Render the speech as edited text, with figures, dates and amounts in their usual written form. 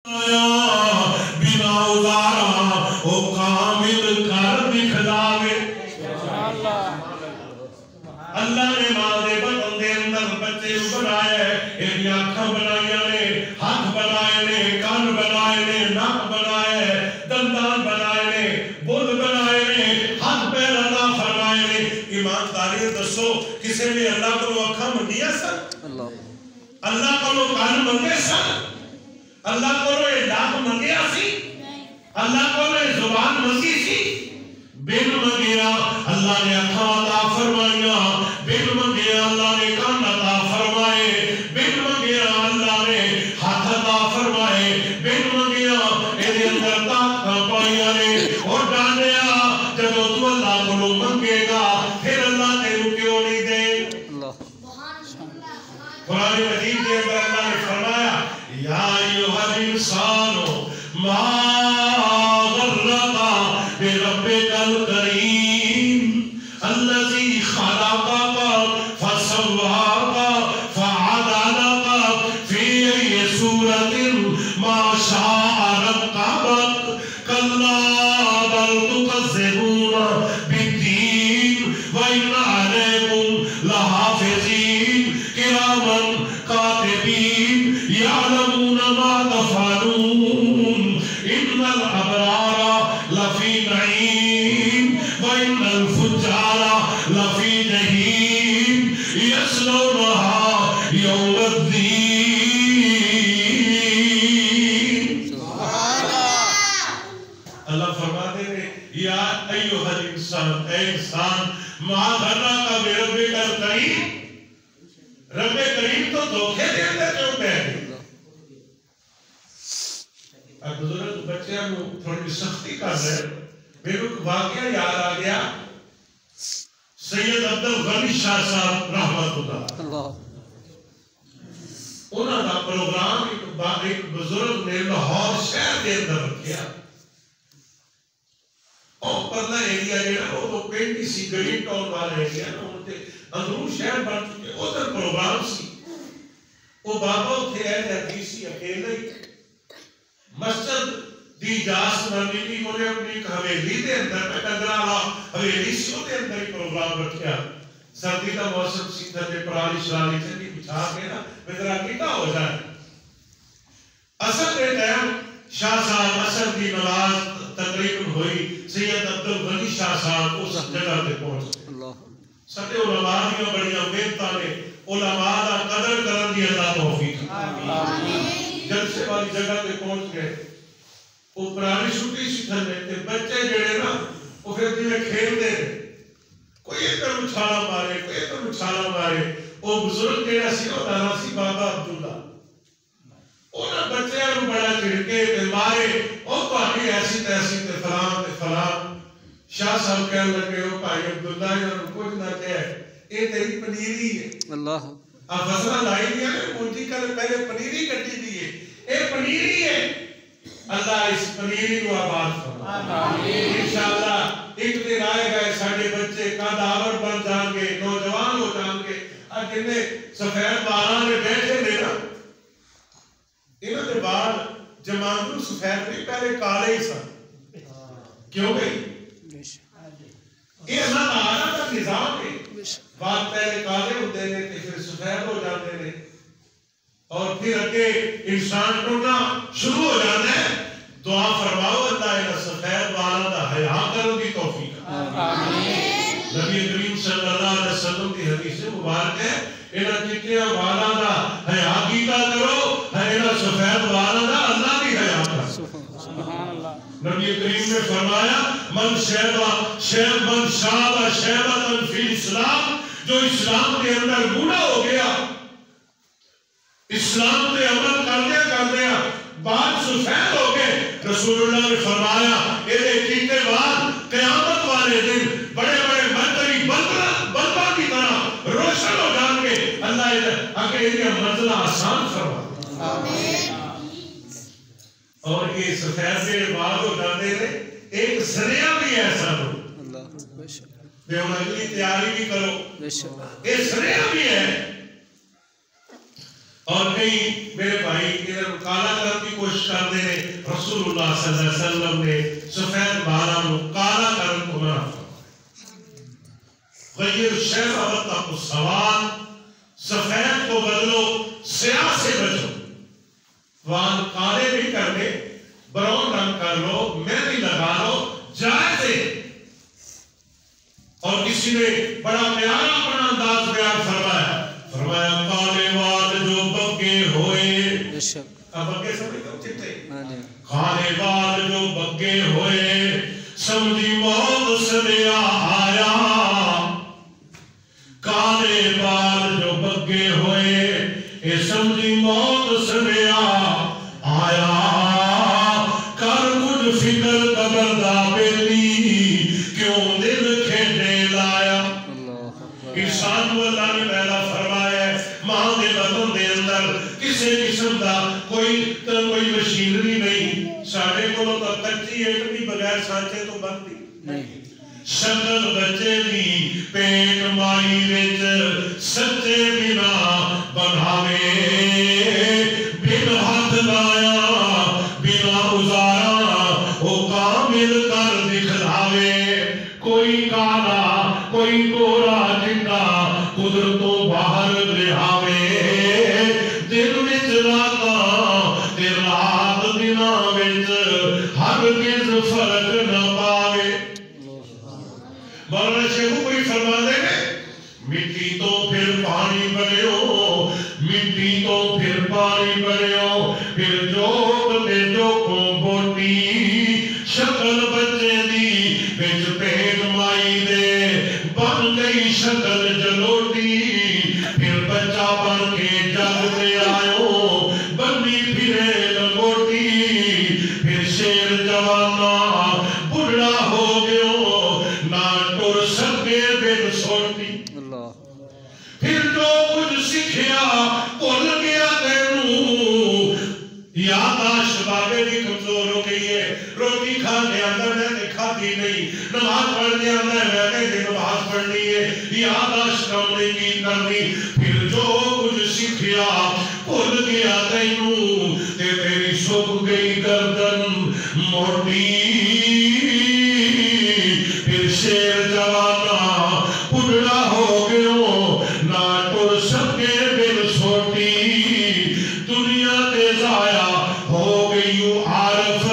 बिना उदारा ओ कामिल कर दिखलावे। अल्लाह ने मां दे बटन दे अंदर बच्चे बनाए, इहदी अखां बनाईयां ने, हाथ बनाए ने, कान बनाए ने, नाक बनाए, दंदान बनाए ने, बुल बनाए ने, हाथ पैर अल्लाह फरमाए ने। ईमानदारी दसो किसी ने अल्लाह को अखां मंगियां सन? अल्लाह को कान मंगे सन? अल्लाह को नाक मंगिया सी? अल्लाह को जुबान मंगी सी? बिन मंगिया अल्लाह ने अखां अता फरमाइया, बिन मंगिया अल्लाह ने कान अता फरमाए, बिन मंगिया अल्लाह ने हाथ अता फरमाए, बिन मंगिया इहदे अंदर ताकतां पाईयां ने। और डालिया जदों तू अल्लाह को मंगेगा फिर अल्लाह तेनू क्यों नहीं दे? कुरान मजीद के अंदर अल्लाह ने फरमाया या अय्युहल इंसानो मा गर्रका बिरब्बिकल करीम अल्लज़ी खलक़का फसव्वाका फअदलका फी अय्यि सूरतिन मा शाअ रक्कबक कल्ला बल तुकज़्ज़िबूना बिद्दीन व इन्ना अलैकुम लहाफ़िज़ीन किरामन कातिबीन यअलमूना मा तफ़अलून इन्नल अबरारा लफ़ी नईम व इन्नल फुज्जारा लफ़ी जहीम यस्लौनहा यौमद्दीन। अल्लाह फरमाते हैं या अय्युहल इंसान, ऐ इंसान मा गर्रका बिरब्बिकल करीम, रब्बे करीम तो धोखे दे अंदर क्यों बैठे? अब बुजुर्ग बच्चों को थोड़ी सख्ती कर रहे, मेरे को वाकया याद आ गया। सैयद अब्दुल गनी शाह साहब रहमतुल्लाह उन्होंने का प्रोग्राम एक बुजुर्ग ने लाहौर शहर के अंदर रखा। और परला एरिया जो वो पिंड सी गरीब टाउन वाला एरिया ना, उनके अंदरूं शहर बन चुके, उधर प्रोग्राम सी। वो बाबा उठे है हदीसी अकेले मस्जिद दी इजाजत न मिली, उन्हें अपनी हवेली के अंदर में कंदराला हवेली सी उसके अंदर ही प्रोग्राम रखा। सर्दी का मौसम सी, थले पराली शराली चंगी बिछा के ना बिदरा कीता हो जाए। असर के टाइम शाह साहब असर की नमाज तकरीबन हुई, सैयद अब्दुल गनी शाह साहब उस जगह पे पहुंचे। साडे उलमा दी बड़ियां मेहनतां ने, उलमा दा कदर करन दी अल्लाह तौफीक आमीन। जलसे वाली जगह पे पहुंच गए, वो पुरानी छुट्टी सी थले ते बच्चे जेड़े ना वो फिर जिवें खेलदे ने, कोई इधर उछाला मारे, कोई इधर उछाला मारे। वो बुजुर्ग जेड़ा सी ओदा नाम सी बाबा अब्दुल्ला, उन्हां बच्चों को बड़ा झिड़के ते मारे, ओ तुहाडी ऐसी तैसी ते फलां। शाह साहब कहने लगे ओ भाई अब्दुल्ला इन्हां कुछ ना कह, ये तेरी पनीरी है। अल्लाह आ फसला लाई दी है, मुंजी कल पहले पनीरी कटी दी है, ये पनीरी है। अल्लाह इस पनीरी को आबाद फरमाए इंशाअल्लाह। एक दिन आएगा साडे बच्चे कादावर बन जाएंगे, नौजवान हो जाएंगे। आ जिन्ने सफेद बालां ने बैठे ने ना, इन्हां दे बाल जमानू सफेद नहीं, पहले काले ही सन। क्यों भाई? ये अल्लाह ताला का निजाम है। बाल पहले काले होते हैं ते फिर सफेद हो जाते हैं, और फिर अगे इंसान टूटना शुरू हो जाता है। दुआ फरमाओ अल्लाह इन्हां सफेद बालों का हया करने की तौफीक आमीन। नबी करीम सल्लल्लाहु अलैहि वसल्लम की हदीस मुबारक है, इन्हां चिट्टियां बालों का हया कीता करो, इन्हां सफेद बालों का अल्लाह की हया करो। नबी करीम ने फरमाया मन शैबा शैबतन फिल इस्लाम, जो इस्लाम के अंदर बूढ़ा हो गया, इस्लाम पे अमल करदे बाल सफेद हो गए, रसूलुल्लाह ने फरमाया ये कीते बाल क़यामत वाले दिन बड़े बड़े मरकरी बल्बा की तरह रोशन हो जाएंगे। अल्लाह आगे इनका मंजिल आसान फरमा आमीन। और ये सफेद के बाल हो जाते हैं, एक सरिया भी ऐसा हो, अगली तैयारी भी करो, ये सरिया भी है। اور کئی میرے بھائی ادھر کالا کرنے کی کوشش کرتے ہیں. رسول اللہ صلی اللہ علیہ وسلم نے سفید بالا نو کالا کرنے کو منع فرمایا. غیر شیخ کو سوال سفید کو بدلو سیاہ سے بچو. وان کالے نہیں کرنے براؤن رنگ کر لو مہندی لگا لو جائز ہے. اور کسی نے بڑا پیارا اپنا انداز بیان فرمایا کالے وال جو بگے ہوئے اب بگے سمجھتے ہو چٹے کالے وال جو بگے ہوئے سمجھی موت سنیا آیا. کالے وال جو بگے ہوئے اے سمجھی موت سنیا آیا. کر کچھ فکر قبر دا بیلی کیوں دل کھیڑے لایا. انسان کو اللہ نے پہلا فرمایا ہے ماں دے بدن دے اندر کسی قسم دا کوئی مشینری نہیں. ساڑھے کو تو کچی ایک بھی بغیر سانچے تو بنتی نہیں. شکل بچے دی پیٹ مائی وچ سچے بنا بناوے بن ہاتھ لایا بنا ازارا وہ کامل کر دکھلاوے. کوئی کالا کوئی گورا جنگا قدرتوں باہر لہاوے. دل وچ راتا تے رات دنا وچ ہرگز فرق نہ پاوے. مولانا شیخو کوئی فرما دے مٹی تو پھر پانی بنیو مٹی تو پھر پانی بنیو پھر جوگ دے جوگوں بوٹی. شکل بچے دی بچ پیٹ مائی دے بن گئی شکل جلوٹی. پھر بچہ بن کے جگ دے آئیو بنی پھرے لنگوٹی. پھر شیر جوانا بڑھا ہو گیو نہ ٹر سکے بن سوٹی. پھر جو کچھ سکھیا بھول گیا تینوں. یاداشت بابے بھی کمزور ہو گئی ہے. روٹی کھانے اندر میں کھاتی نہیں نماز پڑھنے اندر میں نماز پڑھنی ہے. یاداشت کم نہیں کرنی. پھر جو کچھ سکھیا بھول گیا تینوں تے تیری سوکھ گئی گردن موٹی. پھر شیر جوانا بڑھا ہو گیو نہ ٹر سکے بن سوٹی. دنیا تے ضائع ہو گئی عارف